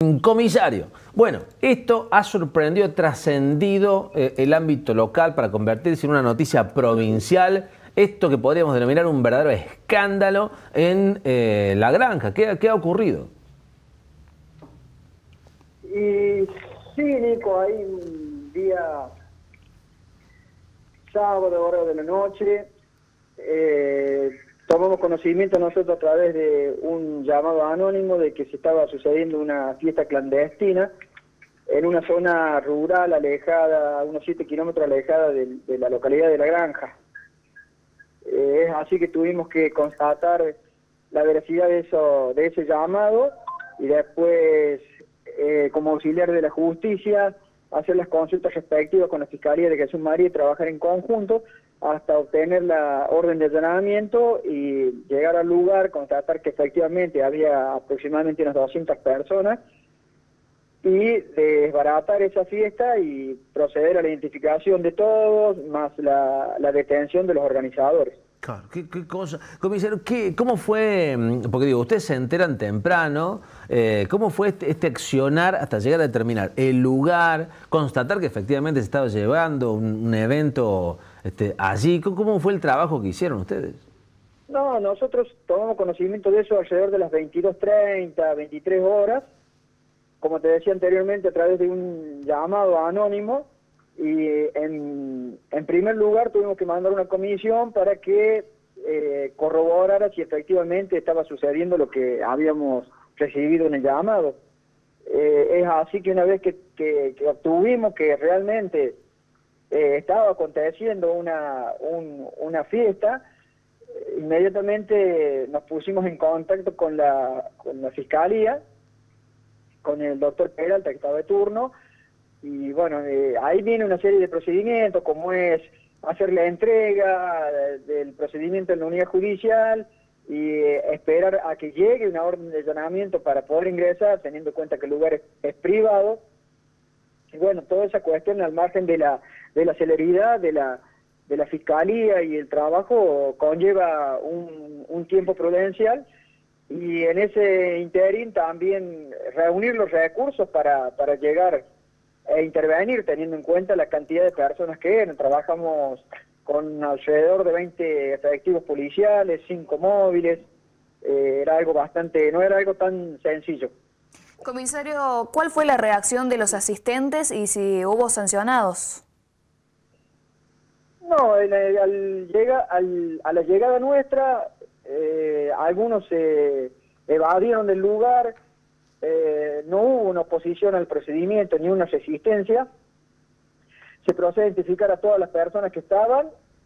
Comisario, bueno, esto ha sorprendido, trascendido el ámbito local para convertirse en una noticia provincial, esto que podríamos denominar un verdadero escándalo en La Granja. ¿Qué ha ocurrido? Y sí, Nico, ahí un día sábado, hora de la noche, tomamos conocimiento nosotros a través de un llamado anónimo de que se estaba sucediendo una fiesta clandestina en una zona rural alejada, unos 7 kilómetros alejada de la localidad de La Granja. Es así que tuvimos que constatar la veracidad de ese llamado y después, como auxiliar de la justicia, hacer las consultas respectivas con la Fiscalía de Jesús María y trabajar en conjunto hasta obtener la orden de allanamiento y llegar al lugar, constatar que efectivamente había aproximadamente unas 200 personas y desbaratar esa fiesta y proceder a la identificación de todos, más la detención de los organizadores. Claro, qué cosa. Comisario, ¿cómo fue? Porque digo, ustedes se enteran temprano, ¿cómo fue este accionar hasta llegar a determinar el lugar, constatar que efectivamente se estaba llevando un evento allí? ¿Cómo fue el trabajo que hicieron ustedes? No, nosotros tomamos conocimiento de eso alrededor de las 22:30, 23 horas, como te decía anteriormente, a través de un llamado anónimo. Y en primer lugar tuvimos que mandar una comisión para que corroborara si efectivamente estaba sucediendo lo que habíamos recibido en el llamado. Es así que una vez que obtuvimos que realmente estaba aconteciendo una fiesta, inmediatamente nos pusimos en contacto con la Fiscalía, con el doctor Peralta, que estaba de turno. Y bueno, ahí viene una serie de procedimientos, como es hacer la entrega del procedimiento en la unidad judicial y esperar a que llegue una orden de allanamiento para poder ingresar, teniendo en cuenta que el lugar es privado. Y bueno, toda esa cuestión al margen de la celeridad de la Fiscalía y el trabajo conlleva un tiempo prudencial. Y en ese interín también reunir los recursos para llegar e intervenir, teniendo en cuenta la cantidad de personas que eran. Trabajamos con alrededor de 20 efectivos policiales, 5 móviles. Era algo no era algo tan sencillo. Comisario, ¿cuál fue la reacción de los asistentes y si hubo sancionados? No, a la llegada nuestra, algunos se evadieron del lugar. No hubo una oposición al procedimiento ni una resistencia. Se procede a identificar a todas las personas que estaban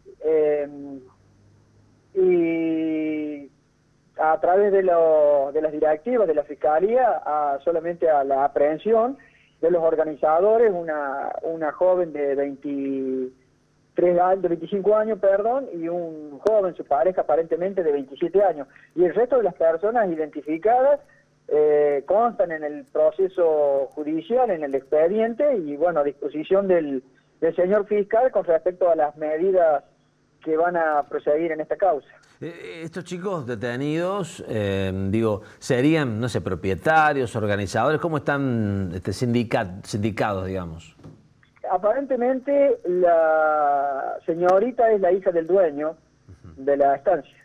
y a través de las directivas de la Fiscalía solamente a la aprehensión de los organizadores, una joven de 25 años, y un joven, su pareja aparentemente de 27 años. Y el resto de las personas identificadas constan en el proceso judicial, en el expediente, y bueno, a disposición del señor fiscal con respecto a las medidas que van a proseguir en esta causa. Estos chicos detenidos, serían, no sé, propietarios, organizadores, ¿cómo están sindicados, digamos? Aparentemente la señorita es la hija del dueño de la estancia.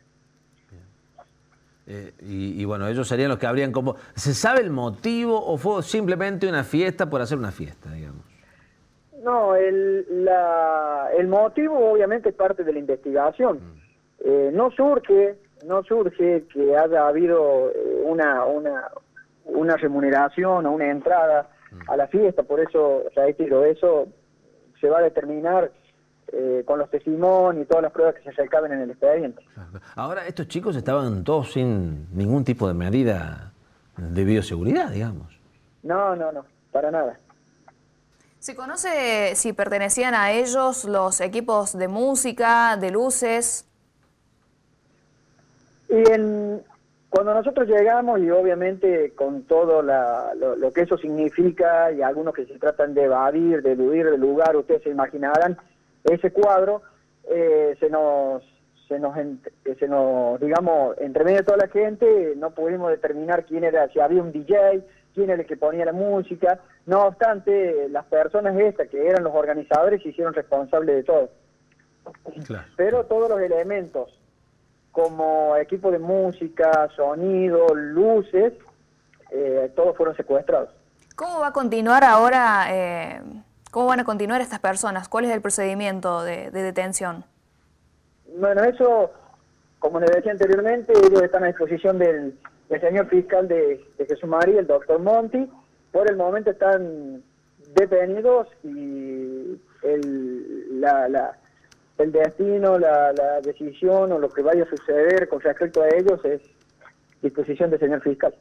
Y bueno, ellos serían los que habrían como... ¿Se sabe el motivo o fue simplemente una fiesta por hacer una fiesta, digamos? No, el motivo obviamente es parte de la investigación. No surge que haya habido una remuneración o una entrada a la fiesta, por eso, reitero, eso se va a determinar con los testimonios y todas las pruebas que se recaben en el expediente. Ahora, estos chicos estaban todos sin ningún tipo de medida de bioseguridad, digamos. No, para nada. ¿Se conoce si pertenecían a ellos los equipos de música, de luces? Y cuando nosotros llegamos, y obviamente con todo lo que eso significa, y algunos que se tratan de evadir, de eludir del lugar, ustedes se imaginarán ese cuadro, se nos, digamos, entre medio de toda la gente, no pudimos determinar quién era, si había un DJ, quién era el que ponía la música. No obstante, las personas estas que eran los organizadores se hicieron responsables de todo. Claro. Pero todos los elementos, como equipo de música, sonido, luces, todos fueron secuestrados. ¿Cómo va a continuar ahora, cómo van a continuar estas personas? ¿Cuál es el procedimiento de detención? Bueno, eso, como les decía anteriormente, ellos están a disposición del señor fiscal de Jesús María, el doctor Monti. Por el momento están detenidos y el destino, la decisión o lo que vaya a suceder con respecto a ellos es disposición del señor fiscal.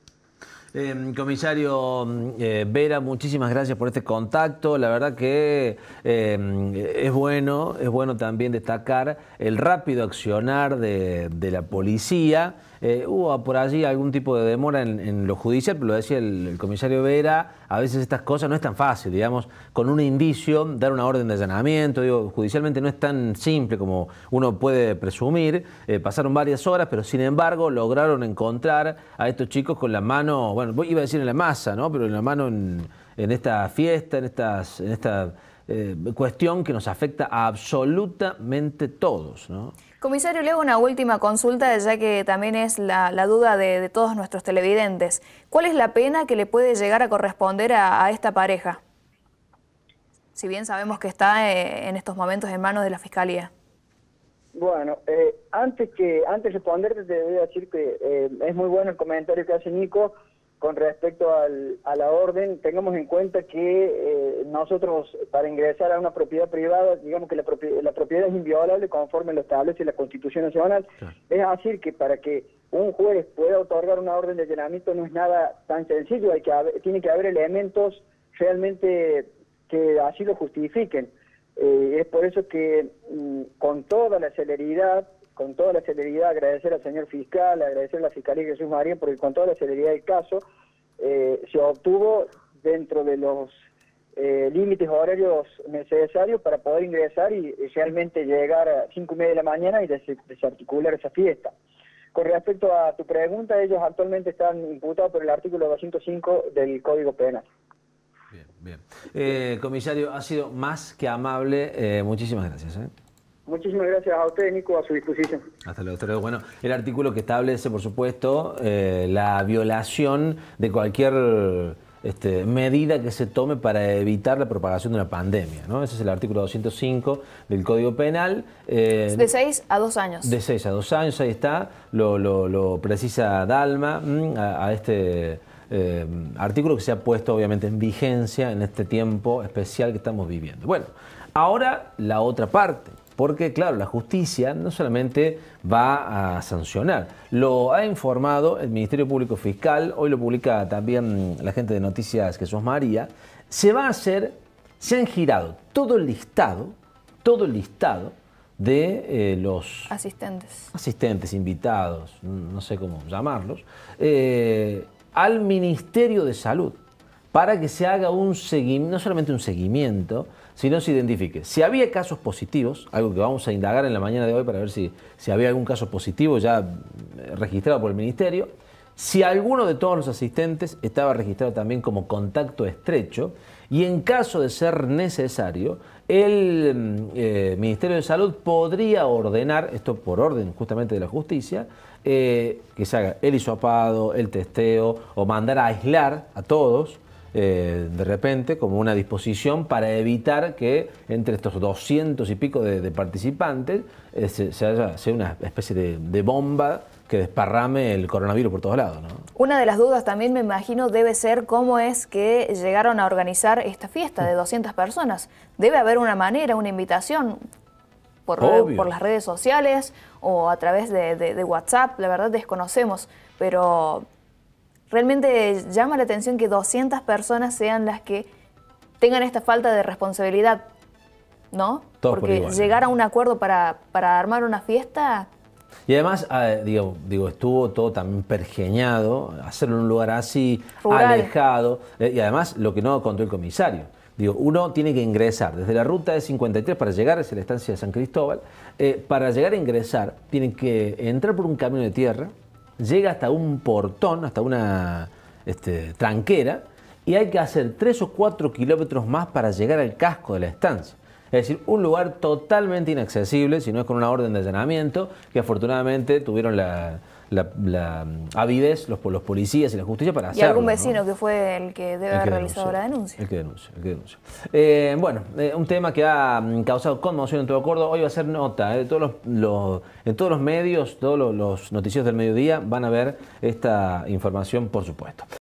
Comisario Vera, muchísimas gracias por este contacto. La verdad que es bueno también destacar el rápido accionar de la policía. Hubo por allí algún tipo de demora en lo judicial, pero lo decía el comisario Vera, a veces estas cosas no es tan fácil, digamos, con un indicio, dar una orden de allanamiento, digo, judicialmente no es tan simple como uno puede presumir. Pasaron varias horas, pero sin embargo lograron encontrar a estos chicos con la mano, bueno, iba a decir en la masa, ¿no? Pero en la mano en esta fiesta, en esta cuestión que nos afecta a absolutamente todos, ¿no? Comisario, le hago una última consulta, ya que también es la duda de todos nuestros televidentes. ¿Cuál es la pena que le puede llegar a corresponder a esta pareja? Si bien sabemos que está en estos momentos en manos de la Fiscalía. Bueno, antes de responderte te voy a decir que es muy bueno el comentario que hace Nico con respecto a la orden. Tengamos en cuenta que nosotros, para ingresar a una propiedad privada, digamos que la propiedad es inviolable conforme lo establece la Constitución Nacional. Claro. Es decir, que para que un juez pueda otorgar una orden de allanamiento no es nada tan sencillo, tiene que haber elementos realmente que así lo justifiquen. Es por eso que con toda la celeridad, agradecer al señor fiscal, agradecer a la Fiscalía Jesús María, porque con toda la celeridad del caso se obtuvo dentro de los límites horarios necesarios para poder ingresar y realmente llegar a 5:30 de la mañana y desarticular esa fiesta. Con respecto a tu pregunta, ellos actualmente están imputados por el artículo 205 del Código Penal. Bien. Comisario, ha sido más que amable. Muchísimas gracias. Muchísimas gracias a usted, Nico, a su disposición. Hasta luego. Bueno, el artículo que establece, por supuesto, la violación de cualquier medida que se tome para evitar la propagación de una pandemia, ¿no? Ese es el artículo 205 del Código Penal. De 6 a 2 años. De 6 a 2 años, ahí está, lo precisa Dalma a este artículo que se ha puesto obviamente en vigencia en este tiempo especial que estamos viviendo. Bueno, ahora la otra parte. Porque, claro, la justicia no solamente va a sancionar, lo ha informado el Ministerio Público Fiscal, hoy lo publica también la gente de Noticias Jesús María, se han girado todo el listado de los asistentes, invitados, no sé cómo llamarlos, al Ministerio de Salud, para que se haga un seguimiento, no solamente un seguimiento, sino se identifique. Si había casos positivos, algo que vamos a indagar en la mañana de hoy para ver si había algún caso positivo ya registrado por el Ministerio, si alguno de todos los asistentes estaba registrado también como contacto estrecho, y en caso de ser necesario, el Ministerio de Salud podría ordenar, esto por orden justamente de la justicia, que se haga el hisopado, el testeo, o mandar a aislar a todos, de repente, como una disposición para evitar que entre estos 200 y pico de participantes sea una especie de bomba que desparrame el coronavirus por todos lados, ¿no? Una de las dudas también, me imagino, debe ser cómo es que llegaron a organizar esta fiesta de 200 personas. Debe haber una manera, una invitación por las redes sociales o a través de WhatsApp. La verdad desconocemos, pero realmente llama la atención que 200 personas sean las que tengan esta falta de responsabilidad, ¿no? Porque llegar a un acuerdo para armar una fiesta. Y además, estuvo todo también pergeñado, hacerlo en un lugar así, rural, alejado. Y además, lo que no contó el comisario. Uno tiene que ingresar desde la ruta E53 para llegar hacia la estancia de San Cristóbal. Para llegar a ingresar, tienen que entrar por un camino de tierra, llega hasta un portón, hasta una tranquera, y hay que hacer 3 o 4 kilómetros más para llegar al casco de la estancia. Es decir, un lugar totalmente inaccesible, si no es con una orden de allanamiento, que afortunadamente tuvieron la avidez los policías y la justicia para hacerlo. Y algún vecino, ¿no?, que fue el que debe haber realizado la denuncia. El que denuncia. Bueno, un tema que ha causado conmoción en todo Córdoba. Hoy va a ser nota. En todos los medios, todos los noticieros del mediodía van a ver esta información, por supuesto.